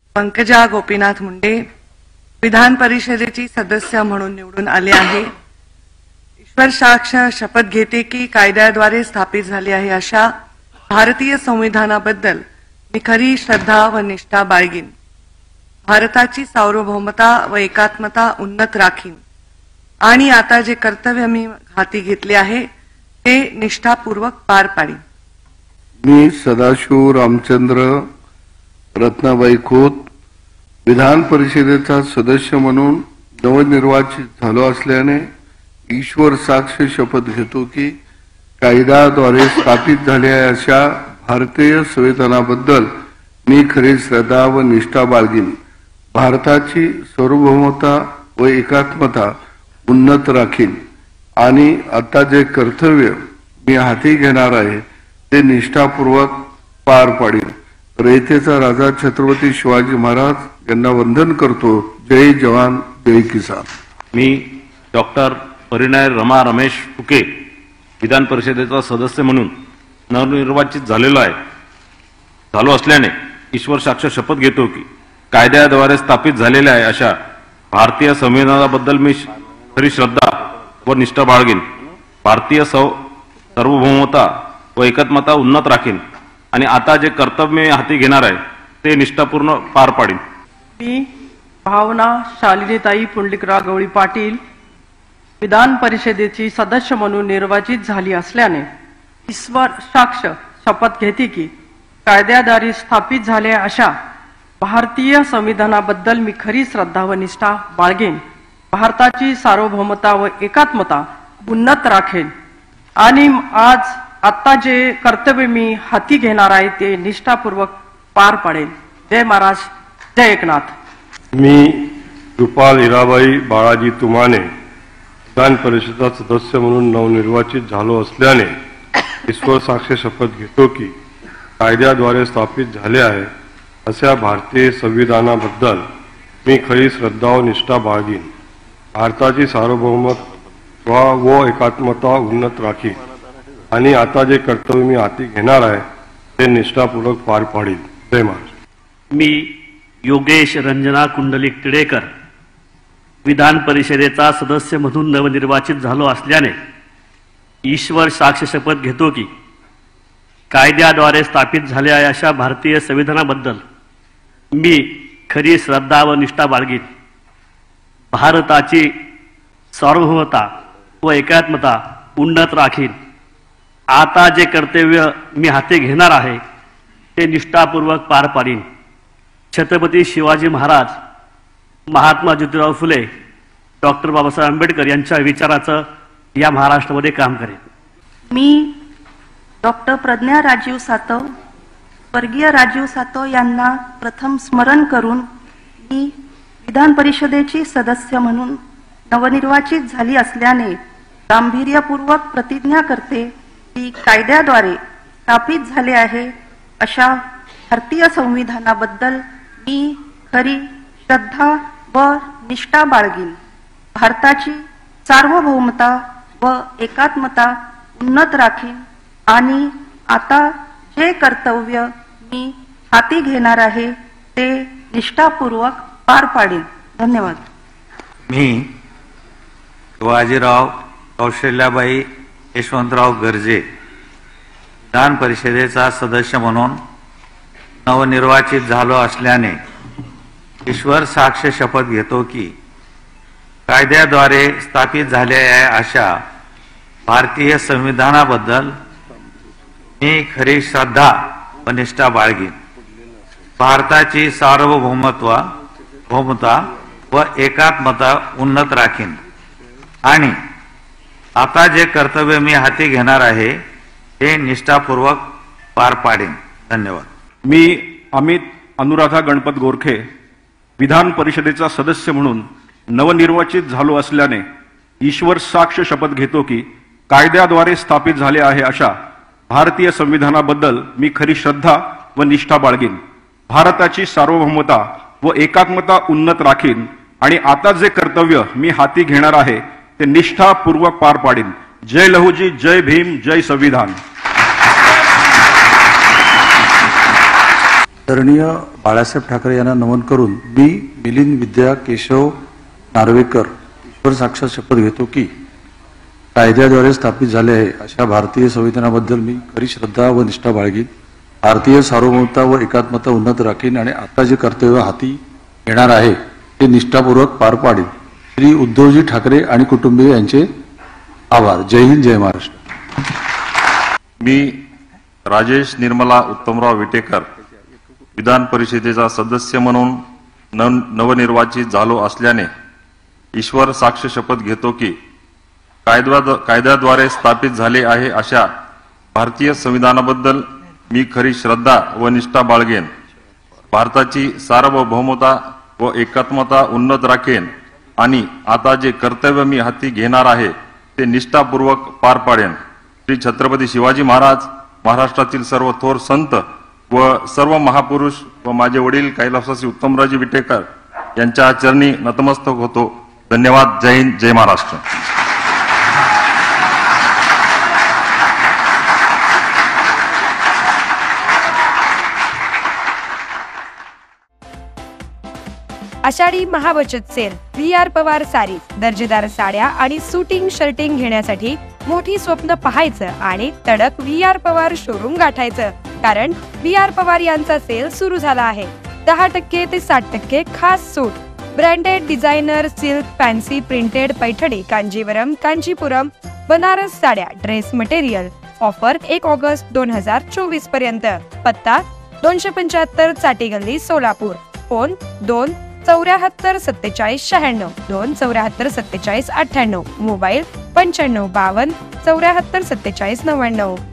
पंकजा गोपीनाथ मुंडे विधान परिषदेची सदस्य म्हणून निवडून आले आहे। ईश्वर साक्ष शपथ घेते की कायद्याद्वारे स्थापित झाली आहे अशा भारतीय संविधानाबद्दल मी खरी श्रद्धा व निष्ठा बाळगीन। भारताची सार्वभौमता व एकात्मता उन्नत राखीन आणि आता जे कर्तव्य मी हाती घेतले आहे ते निष्ठापूर्वक पार पाडीन। मी सदाशिव रामचंद्र रत्नाबाई खोत विधान परिषदेचा सदस्य म्हणून नवनिर्वाचित झालो असल्याने ईश्वर साक्ष शपथ घेतो की कायद्याद्वारे स्थापित झालेल्या अशा भारतीय संविधानाबद्दल मी खरी श्रद्धा व निष्ठा बाळगीन। भारताची सार्वभौमता व एकात्मता उन्नत राखीन आणि आता जे कर्तव्य मी हाती घेणार आहे ते निष्ठापूर्वक पार पाडीन। रयतेचा राजा छत्रपती शिवाजी महाराज यांना वंदन करतो। जय जवान जय किसान। मी डॉक्टर परिणय रमा रमेश फुके विधान परिषदेचा सदस्य म्हणून नवनिर्वाचित झालो असल्याने ईश्वर साक्ष शपथ घेतो की कायद्याद्वारे स्थापित झालेल्या आहे अशा भारतीय संविधानाबद्दल मी खरी श्रद्धा व निष्ठा बाळगीन। भारतीय सार्वभौमता व एकात्मता उन्नत राखीन आणि आता जे कर्तव्य मी हाती घेणार आहे ते निष्ठापूर्ण पार पाडीन। मी भावना शालिनीताई पुंडलिकराव गवळी पाटील विधान परिषदेची सदस्य म्हणून निर्वाचित झाली असल्याने ईश्वर साक्ष शपथ घेते की कायद्याद्वारे स्थापित झालेल्या अशा भारतीय संविधानाबद्दल मी खरी श्रद्धा व निष्ठा बाळगेन। भारताची सार्वभौमता व एकात्मता उन्नत राखेन आणि आता जे कर्तव्य मी हाती घेणार आहे ते निष्ठापूर्वक पार पाडेन। जय महाराज जय एकनाथ। मी रुपाल हिराबाई बाळाजी तुमाने विधान परिषदेचा सदस्य म्हणून नवनिर्वाचित झालो असल्याने ईश्वर साक्ष शपथ घेतो की कायद्याद्वारे स्थापित झाले आहे अशा भारतीय संविधानाबद्दल मी खरी श्रद्धा व निष्ठा बाळगीन। भारताची सार्वभौमता व एकात्मता उन्नत राखीन आणि आता जे कर्तव्य मी हाती घेणार आहे ते निष्ठापूर्वक पार पाडीन। जय महाराज। मी योगेश रंजना कुंडलिक टिळेकर विधान परिषदेचा सदस्य म्हणून नवनिर्वाचित झालो असल्याने ईश्वर साक्ष शपथ घेतो की कायद्याद्वारे स्थापित झालेल्या अशा भारतीय संविधानाबद्दल मी खरी श्रद्धा व निष्ठा बाळगीन। भारताची सार्वभौमता व एकात्मता उन्नत राखीन आता जे कर्तव्य मी हाती घेणार आहे ते निष्ठापूर्वक पार पाडीन। छत्रपती शिवाजी महाराज, महात्मा ज्योतिराव फुले, डॉक्टर बाबासाहेब आंबेडकर यांच्या विचाराचं या महाराष्ट्रामध्ये काम करेन। मी डॉक्टर प्रज्ञा राजीव सातव, स्वर्गीय राजीव सातव यांना प्रथम स्मरण करून मी विधान परिषदेची सदस्य म्हणून नवनिर्वाचित झाली असल्याने गांभीर्यपूर्वक प्रतिज्ञा करते की कायद्याद्वारे स्थापित झाले आहे अशा भारतीय संविधानाबद्दल मी खरी श्रद्धा व निष्ठा बाळगीन। भारताची सार्वभौमता व एकात्मता उन्नत राखीन आणि आता जे कर्तव्य मी हाती घेणार आहे ते निष्ठापूर्वक पार पाडीन। धन्यवाद। मी शिवाजीराव कौशल्याबाई यशवंतराव गर्जे विधान परिषदेचा सदस्य म्हणून नवनिर्वाचित झालो असल्याने ईश्वर साक्ष शपथ घेतो की कायद्याद्वारे स्थापित झालेल्या अशा भारतीय संविधानाबद्दल मी खरी श्रद्धा व निष्ठा बाळगीन। भारताची सार्वभौमता व एकात्मता उन्नत राखीन आणि आता जे कर्तव्य मी हाती घेणार आहे ते निष्ठापूर्वक पार पाडेन। धन्यवाद। मी अमित अनुराधा गणपत गोरखे विधान परिषदेचा सदस्य म्हणून नवनिर्वाचित झालो असल्याने ईश्वर साक्ष शपथ घेतो की कायद्याद्वारे स्थापित झाले आहे अशा भारतीय संविधानाबद्दल मी खरी श्रद्धा व निष्ठा बाळगीन। भारताची सार्वभौमता व एकात्मता उन्नत राखीन आणि आता जे कर्तव्य मी हाती घेणार आहे ते निष्ठापूर्वक पार पाडीन। जय लहुजी, जय भीम, जय संविधान। आदरणीय बाळासाहेब ठाकरे यांना नमन करून मी मिलिंद विद्या केशव नार्वेकर ईश्वर साक्षात शपथ घेतो की कायद्याद्वारे स्थापित झाले आहे अशा भारतीय संविधानाबद्दल मी खरी श्रद्धा व निष्ठा बाळगीन, भारतीय सार्वभौमता व एकात्मता उन्नत राखीन आणि आता जे कर्तव्य हाती येणार आहे ते निष्ठापूर्वक पार पाडीन. श्री उद्धवजी ठाकरे आणि कुटुंबीय यांचे आभार. जय हिंद, जय महाराष्ट्र. मी राजेश निर्मला उत्तमराव विटेकर विधान परिषदेचा सदस्य म्हणून नवनिर्वाचित झालो असल्याने ईश्वर साक्ष शपथ घेतो की कायद्याद्वारे स्थापित झाले आहे अशा भारतीय संविधानाबद्दल मी खरी श्रद्धा व निष्ठा बाळगेन, भारताची सार्वभौमता व एकात्मता उन्नत राखेन आणि आता जे कर्तव्य मी हाती घेणार आहे ते निष्ठापूर्वक पार पाडेन. श्री छत्रपती शिवाजी महाराज, महाराष्ट्रातील सर्व थोर संत व सर्व महापुरुष व माझे वडील कैलासवासी उत्तमरावजी विटेकर यांच्या चरणी नतमस्तक होतो. धन्यवाद. जय हिंद, जय महाराष्ट्र. आषाढी महाबचत सेल VR पवार सारी दर्जेदार साड्या आणि सुटिंग शर्टिंग घेण्यासाठी मोठी स्वप्न पाहायचं आणि तडक VR पवार शोरूम गाठायचं, कारण VR पवार यांचा सेल सुरू झाला आहे. 10% ते 60% खास सूट, branded designer, silk, fancy, printed, Paithani, Kanjeevaram, Kanchipuram, Banaras साड्या, ड्रेस मटेरियल. ऑफर 1 ऑगस्ट 2024 पर्यंत. पत्ता 275 चाटी गल्ली, सोलापूर. फोन 274 47 96, 274 47 98. मोबाईल 95 52 74 47 99.